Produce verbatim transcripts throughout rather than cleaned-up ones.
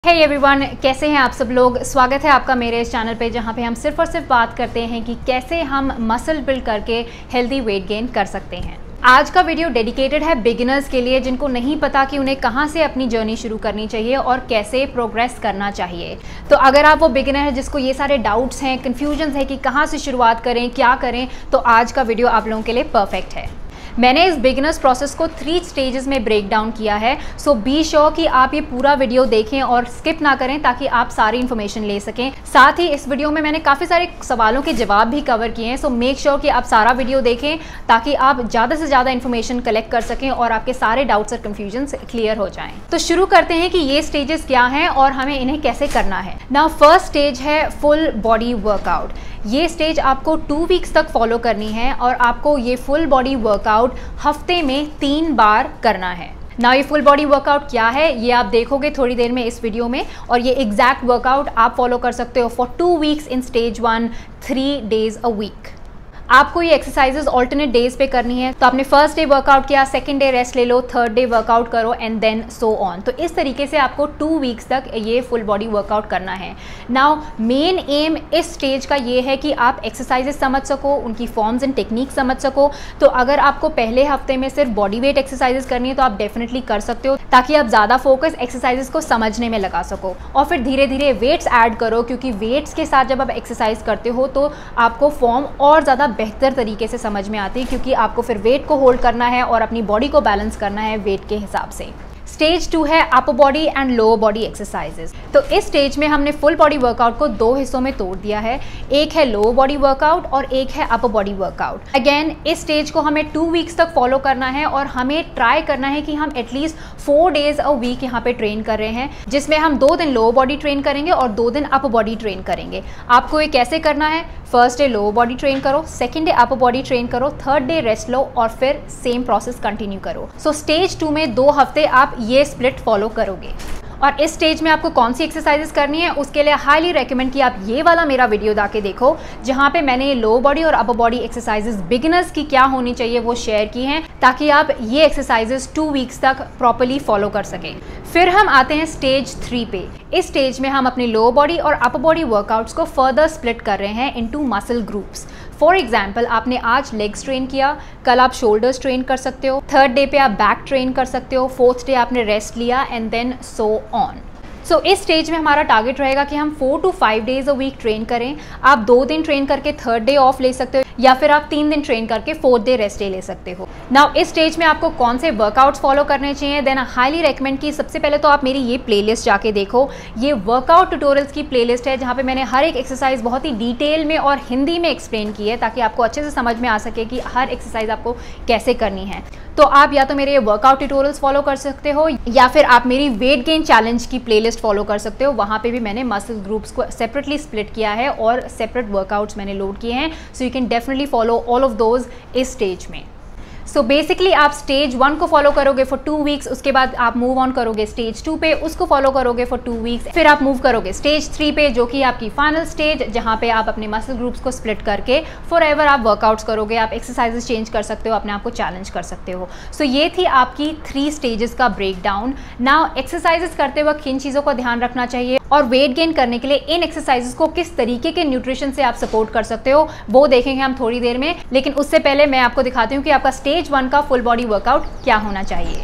हे hey everyone, कैसे हैं आप सब लोग। स्वागत है आपका मेरे इस चैनल पे जहाँ पे हम सिर्फ और सिर्फ बात करते हैं कि कैसे हम मसल बिल्ड करके हेल्दी वेट गेन कर सकते हैं। आज का वीडियो डेडिकेटेड है बिगिनर्स के लिए जिनको नहीं पता कि उन्हें कहाँ से अपनी जर्नी शुरू करनी चाहिए और कैसे प्रोग्रेस करना चाहिए। तो अगर आप वो बिगिनर हैं जिसको ये सारे डाउट्स हैं, कन्फ्यूजन्स है कि कहाँ से शुरुआत करें, क्या करें, तो आज का वीडियो आप लोगों के लिए परफेक्ट है। मैंने इस बिगिनर्स प्रोसेस को थ्री स्टेजेस में ब्रेक डाउन किया है, सो बी श्योर कि आप ये पूरा वीडियो देखें और स्किप ना करें ताकि आप सारी इन्फॉर्मेशन ले सकें। साथ ही इस वीडियो में मैंने काफ़ी सारे सवालों के जवाब भी कवर किए हैं, सो मेक श्योर कि आप सारा वीडियो देखें ताकि आप ज़्यादा से ज़्यादा इन्फॉर्मेशन कलेक्ट कर सकें और आपके सारे डाउट्स और कन्फ्यूजन क्लियर हो जाएँ। तो शुरू करते हैं कि ये स्टेजेस क्या हैं और हमें इन्हें कैसे करना है। नाउ फर्स्ट स्टेज है फुल बॉडी वर्कआउट। ये स्टेज आपको टू वीक्स तक फॉलो करनी है और आपको ये फुल बॉडी वर्कआउट हफ्ते में तीन बार करना है। ना ये फुल बॉडी वर्कआउट क्या है ये आप देखोगे थोड़ी देर में इस वीडियो में, और ये एग्जैक्ट वर्कआउट आप फॉलो कर सकते हो for two weeks in stage one, three days a week. आपको ये एक्सरसाइजेज ऑल्टरनेट डेज पे करनी है। तो आपने फर्स्ट डे वर्कआउट किया, सेकंड डे रेस्ट ले लो, थर्ड डे वर्कआउट करो एंड देन सो ऑन। तो इस तरीके से आपको टू वीक्स तक ये फुल बॉडी वर्कआउट करना है। नाउ मेन एम इस स्टेज का ये है कि आप एक्सरसाइजेज समझ सको, उनकी फॉर्म्स एंड टेक्निक समझ सको। तो अगर आपको पहले हफ्ते में सिर्फ बॉडी वेट एक्सरसाइजेज करनी है तो आप डेफिनेटली कर सकते हो ताकि आप ज़्यादा फोकस एक्सरसाइजेज को समझने में लगा सको, और फिर धीरे धीरे वेट्स ऐड करो, क्योंकि वेट्स के साथ जब आप एक्सरसाइज करते हो तो आपको फॉर्म और ज़्यादा बेहतर तरीके से समझ में आती है, क्योंकि आपको फिर वेट को होल्ड करना है और अपनी बॉडी को बैलेंस करना है वेट के हिसाब से। स्टेज टू है upper body and lower body exercises. तो इस स्टेज में हमने फुल बॉडी वर्कआउट को दो हिस्सों में तोड़ दिया है, एक है लोअर बॉडी वर्कआउट और एक है अपर बॉडी वर्कआउट। अगेन इस स्टेज को हमें टू वीक्स तक फॉलो करना है और हमें ट्राई करना है कि हम at least four days a week यहाँ पे ट्रेन कर रहे हैं, जिसमें हम दो दिन लोअर बॉडी ट्रेन करेंगे और दो दिन अपर बॉडी ट्रेन करेंगे। आपको ये कैसे करना है, first day lower body train करो, second day upper body train करो, थर्ड डे रेस्ट लो और फिर सेम प्रोसेस कंटिन्यू करो। सो स्टेज टू में दो हफ्ते आप ये स्प्लिट फॉलो करोगे। और इस स्टेज में आपको कौन सी एक्सरसाइजेस करनी है उसके लिए हाईली रेकमेंड कि आप ये वाला मेरा वीडियो जाके देखो, जहाँ पे मैंने लोअर बॉडी और अपर बॉडी एक्सरसाइजेस बिगिनर्स की क्या होनी चाहिए वो शेयर की हैं, ताकि आप ये एक्सरसाइजेस टू वीक्स तक प्रॉपर्ली फॉलो कर सकें। फिर हम आते हैं स्टेज थ्री पे। इस स्टेज में हम अपनी लोअर बॉडी और अपर बॉडी वर्कआउट्स को फर्दर स्प्लिट कर रहे हैं into muscle groups. For example, आपने आज लेग्स ट्रेन किया, कल आप शोल्डर्स ट्रेन कर सकते हो, थर्ड डे पे आप बैक ट्रेन कर सकते हो, फोर्थ डे आपने रेस्ट लिया and then so on. So so, इस स्टेज में हमारा टारगेट रहेगा कि हम four to five days a week train करें। आप दो दिन ट्रेन करके थर्ड डे ऑफ ले सकते हो, या फिर आप तीन दिन ट्रेन करके फोर्थ डे रेस्ट डे ले सकते हो। नाउ इस स्टेज में आपको कौन से वर्कआउट्स फॉलो करने चाहिए, देन हाईली रेकमेंड कि सबसे पहले तो आप मेरी ये प्लेलिस्ट जाके देखो। ये वर्कआउट ट्यूटोरियल्स की प्लेलिस्ट है जहाँ पे मैंने हर एक एक्सरसाइज बहुत ही डिटेल में और हिंदी में एक्सप्लेन की है, ताकि आपको अच्छे से समझ में आ सके कि हर एक्सरसाइज आपको कैसे करनी है। तो आप या तो मेरे वर्कआउट ट्यूटोरियल्स फॉलो कर सकते हो, या फिर आप मेरी वेट गेन चैलेंज की प्लेलिस्ट फॉलो कर सकते हो। वहाँ पे भी मैंने मसल ग्रुप्स को सेपरेटली स्प्लिट किया है और सेपरेट वर्कआउट्स मैंने लोड किए हैं, so you can definitely follow all of those इस स्टेज में। सो so बेसिकली आप स्टेज वन को फॉलो करोगे फॉर टू वीक्स, उसके बाद आप मूव ऑन करोगे स्टेज टू पे, उसको फॉलो करोगे फॉर टू वीक्स, फिर आप मूव करोगे स्टेज थ्री पे, जो कि आपकी फाइनल स्टेज, जहाँ पे आप अपने मसल ग्रुप्स को स्प्लिट करके फॉर एवर आप वर्कआउट्स करोगे। आप एक्सरसाइजेस चेंज कर सकते हो, अपने आप को चैलेंज कर सकते हो। सो so ये थी आपकी थ्री स्टेजेस का ब्रेक डाउन। नाउ एक्सरसाइजेस करते वक्त किन चीज़ों का ध्यान रखना चाहिए और वेट गेन करने के लिए इन एक्सरसाइजेस को किस तरीके के न्यूट्रिशन से आप सपोर्ट कर सकते हो, वो देखेंगे हम थोड़ी देर में। लेकिन उससे पहले मैं आपको दिखाती हूँ कि आपका स्टेज वन का फुल बॉडी वर्कआउट क्या होना चाहिए।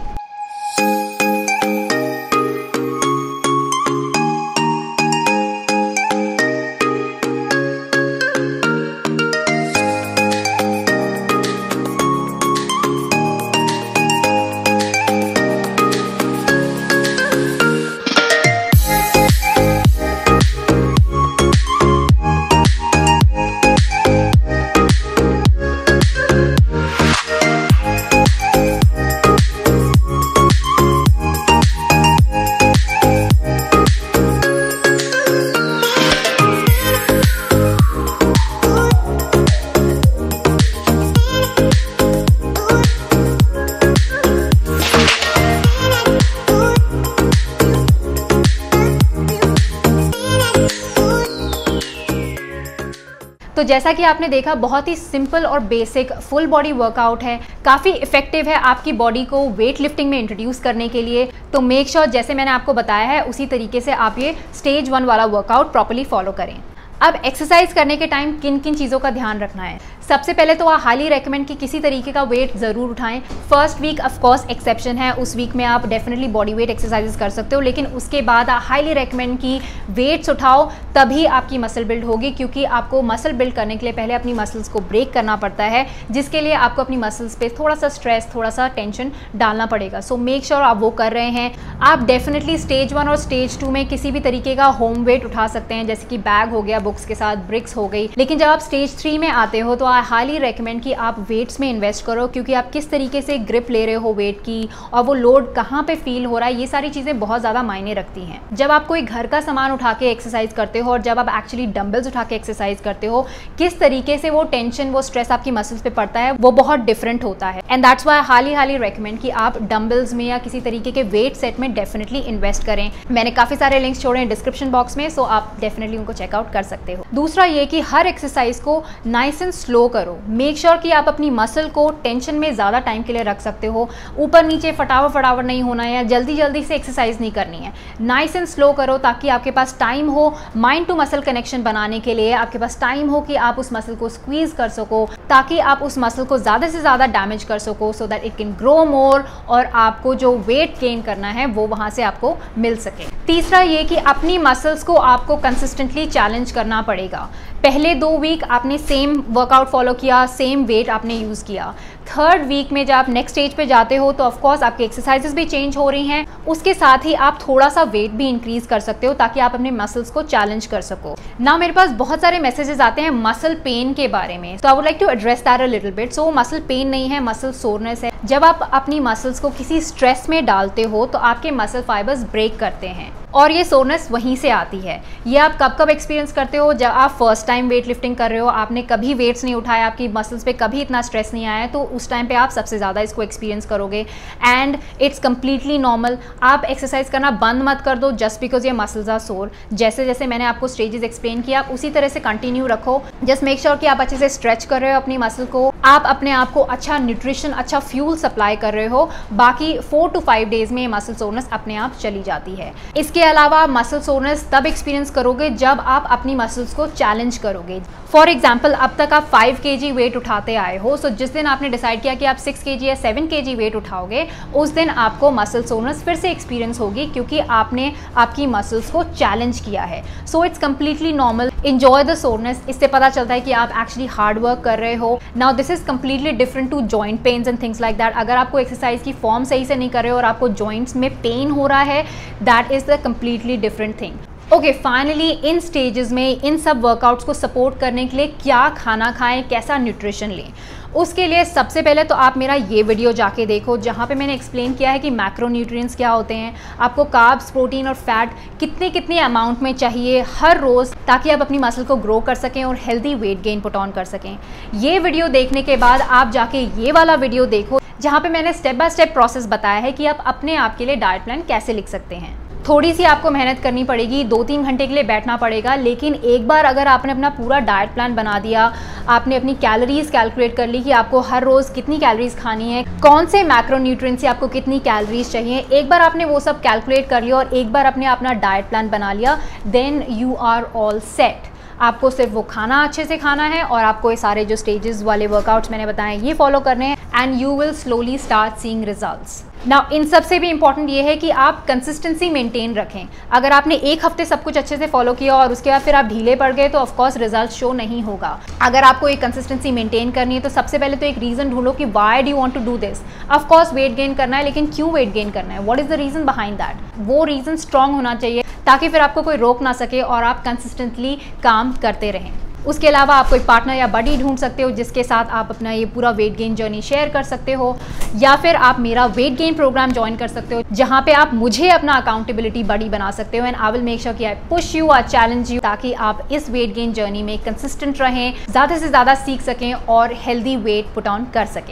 तो जैसा कि आपने देखा, बहुत ही सिंपल और बेसिक फुल बॉडी वर्कआउट है, काफ़ी इफेक्टिव है आपकी बॉडी को वेट लिफ्टिंग में इंट्रोड्यूस करने के लिए। तो मेक श्योर जैसे मैंने आपको बताया है उसी तरीके से आप ये स्टेज वन वाला वर्कआउट प्रॉपर्ली फॉलो करें। अब एक्सरसाइज करने के टाइम किन किन चीज़ों का ध्यान रखना है। सबसे पहले तो आप हाईली रेकमेंड कि किसी तरीके का वेट ज़रूर उठाएं। First week of course exception है, उस वीक में आप डेफिनेटली बॉडी वेट एक्सरसाइजेस कर सकते हो, लेकिन उसके बाद आप हाईली रेकमेंड कि वेट्स उठाओ, तभी आपकी मसल बिल्ड होगी, क्योंकि आपको मसल बिल्ड करने के लिए पहले अपनी मसल्स को ब्रेक करना पड़ता है, जिसके लिए आपको अपनी मसल्स पे थोड़ा सा स्ट्रेस, थोड़ा सा टेंशन डालना पड़ेगा। सो मेक श्योर आप वो कर रहे हैं। आप डेफिनेटली स्टेज वन और स्टेज टू में किसी भी तरीके का होम वेट उठा सकते हैं, जैसे कि बैग हो गया, बुक्स के साथ ब्रिक्स हो गई। लेकिन जब आप स्टेज थ्री में आते हो तो आई हाईली रेकमेंड कि आप वेट्स में इन्वेस्ट करो, क्योंकि आप किस तरीके से ग्रिप ले रहे हो वेट की और वो लोड कहाँ पे फील हो रहा है, ये सारी चीज़ें बहुत ज़्यादा मायने रखती हैं। जब आप कोई घर का सामान उठा के एक्सरसाइज करते हो और जब आप एक्चुअली डंबल्स उठा के एक्सरसाइज करते हो, किस तरीके से वो टेंशन, वो स्ट्रेस आपकी मसल्स पे पड़ता है, वो बहुत डिफरेंट होता है। And that's why highly highly recommend कि आप डंबल्स में या किसी तरीके के वेट सेट में डेफिनेटली इन्वेस्ट करें। मैंने काफ़ी सारे लिंक्स छोड़े हैं डिस्क्रिप्शन बॉक्स में, सो आप डेफिनेटली उनको चेकआउट कर सकते हो। दूसरा ये कि हर एक्सरसाइज को नाइस एंड स्लो करो। मेक श्योर कि आप अपनी मसल को टेंशन में ज़्यादा टाइम के लिए रख सकते हो। ऊपर नीचे फटाफट फटाफट नहीं होना है, जल्दी जल्दी से एक्सरसाइज नहीं करनी है। नाइस एंड स्लो करो ताकि आपके पास टाइम हो माइंड टू मसल कनेक्शन बनाने के लिए, आपके पास टाइम हो कि आप उस मसल को स्क्वीज कर सको, ताकि आप उस मसल को ज़्यादा से ज़्यादा डैमेज कर सको, so that it can grow more और आपको जो वेट गेन करना है वो वहाँ से आपको मिल सके। तीसरा ये कि अपनी मसल्स को आपको कंसिस्टेंटली चैलेंज करना पड़ेगा। पहले दो वीक आपने सेम वर्कआउट फॉलो किया, सेम वेट आपने यूज़ किया। थर्ड वीक में जब आप नेक्स्ट स्टेज पे जाते हो तो ऑफकोर्स आपकी एक्सरसाइजेस भी चेंज हो रही हैं, उसके साथ ही आप थोड़ा सा वेट भी इंक्रीज कर सकते हो ताकि आप अपने मसल्स को चैलेंज कर सको। ना मेरे पास बहुत सारे मैसेजेस आते हैं मसल पेन के बारे में, तो I would like to address that a little bit. So muscle pain नहीं है, मसल सोरनेस है। जब आप अपनी मसल्स को किसी स्ट्रेस में डालते हो तो आपके मसल फाइबर्स ब्रेक करते हैं और ये सोरनेस वहीं से आती है। ये आप कब कब एक्सपीरियंस करते हो? जब आप फर्स्ट टाइम वेट लिफ्टिंग कर रहे हो, आपने कभी वेट्स नहीं उठाया, आपकी मसल्स पे कभी इतना स्ट्रेस नहीं आया, तो उस टाइम पे आप सबसे ज़्यादा इसको एक्सपीरियंस करोगे। And it's completely normal. आप एक्सरसाइज करना बंद मत कर दो जस्ट बिकॉज ये मसल्स आर सोर। जैसे जैसे मैंने आपको स्टेजेस एक्सप्लेन किया, आप उसी तरह से कंटिन्यू रखो। जस्ट मेक श्योर कि आप अच्छे से स्ट्रेच कर रहे हो अपनी मसल को, आप अपने आप को अच्छा न्यूट्रिशन, अच्छा फ्यूल सप्लाई कर रहे हो। बाकी फोर टू फाइव डेज में मसल सोरनेस अपने आप चली जाती है। इसके अलावा मसल सोरनेस तब एक्सपीरियंस करोगे जब आप अपनी मसल्स को चैलेंज करोगे। फॉर एग्जाम्पल, अब तक आप फाइव के जी वेट उठाते आए हो, सो जिस दिन आपने डिसाइड किया कि आप सिक्स के जी या सेवन के जी वेट उठाओगे, उस दिन आपको मसल सोरनेस फिर से एक्सपीरियंस होगी, क्योंकि आपने आपकी मसल्स को चैलेंज किया है। So it's completely normal. Enjoy the soreness. इससे पता चलता है कि आप एक्चुअली हार्ड वर्क कर रहे हो। Now this is completely different to joint pains and things like that. अगर आपको एक्सरसाइज की फॉर्म सही से नहीं कर रहे हो और आपको जॉइंट्स में पेन हो रहा है, that is the completely different thing. Okay, finally इन स्टेजेस में इन सब वर्कआउट्स को सपोर्ट करने के लिए क्या खाना खाएं, कैसा न्यूट्रिशन लें, उसके लिए सबसे पहले तो आप मेरा ये वीडियो जाके देखो, जहाँ पे मैंने एक्सप्लेन किया है कि मैक्रोन्यूट्रिएंट्स क्या होते हैं, आपको कार्ब्स, प्रोटीन और फैट कितने कितने अमाउंट में चाहिए हर रोज़, ताकि आप अपनी मसल को ग्रो कर सकें और healthy weight gain put on कर सकें। ये वीडियो देखने के बाद आप जाके ये वाला वीडियो देखो, जहाँ पे मैंने स्टेप बाय स्टेप प्रोसेस बताया है कि आप अपने आप के लिए डाइट प्लान कैसे लिख सकते हैं। थोड़ी सी आपको मेहनत करनी पड़ेगी, दो तीन घंटे के लिए बैठना पड़ेगा, लेकिन एक बार अगर आपने अपना पूरा डाइट प्लान बना दिया, आपने अपनी कैलोरीज कैलकुलेट कर ली कि आपको हर रोज़ कितनी कैलोरीज खानी है, कौन से मैक्रोन्यूट्रिएंट्स से आपको कितनी कैलोरीज चाहिए, एक बार आपने वो सब कैलकुलेट कर लिया और एक बार आपने अपना डाइट प्लान बना लिया, then you are all set. आपको सिर्फ वो खाना अच्छे से खाना है और आपको ये सारे जो स्टेजेस वाले वर्कआउट्स मैंने बताए ये फॉलो करने हैं, and you will slowly start seeing results. Now इन सबसे भी इंपॉर्टेंट ये है कि आप कंसिस्टेंसी मेंटेन रखें। अगर आपने एक हफ्ते सब कुछ अच्छे से फॉलो किया और उसके बाद फिर आप ढीले पड़ गए तो ऑफकोर्स रिजल्ट शो नहीं होगा। अगर आपको एक कंसिस्टेंसी मेंटेन करनी है तो सबसे पहले तो एक रीज़न ढूंढो कि why do want to do this. Of course weight gain करना है, लेकिन क्यों वेट गेन करना है, what is the reason behind that. वो रीज़न स्ट्रांग होना चाहिए ताकि फिर आपको कोई रोक ना सके और आप कंसिस्टेंटली काम करते रहें। उसके अलावा आप कोई पार्टनर या बडी ढूंढ सकते हो जिसके साथ आप अपना ये पूरा वेट गेन जर्नी शेयर कर सकते हो, या फिर आप मेरा वेट गेन प्रोग्राम ज्वाइन कर सकते हो जहाँ पे आप मुझे अपना अकाउंटेबिलिटी बडी बना सकते हो, and I will make sure कि I push you, I challenge you, ताकि आप इस वेट गेन जर्नी में कंसिस्टेंट रहें, ज़्यादा से ज़्यादा सीख सकें और हेल्दी वेट पुट ऑन कर सकें।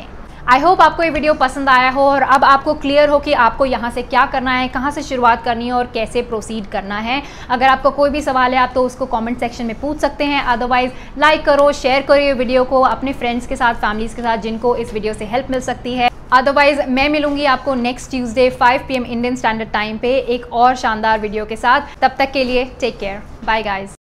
आई होप आपको ये वीडियो पसंद आया हो और अब आपको क्लियर हो कि आपको यहाँ से क्या करना है, कहाँ से शुरुआत करनी है और कैसे प्रोसीड करना है। अगर आपको कोई भी सवाल है आप तो उसको कमेंट सेक्शन में पूछ सकते हैं। अदरवाइज लाइक करो, शेयर करो ये वीडियो को अपने फ्रेंड्स के साथ, फैमिलीज के साथ जिनको इस वीडियो से हेल्प मिल सकती है। अदरवाइज मैं मिलूंगी आपको next Tuesday five P M Indian standard time पे एक और शानदार वीडियो के साथ। तब तक के लिए टेक केयर, बाय गाइज।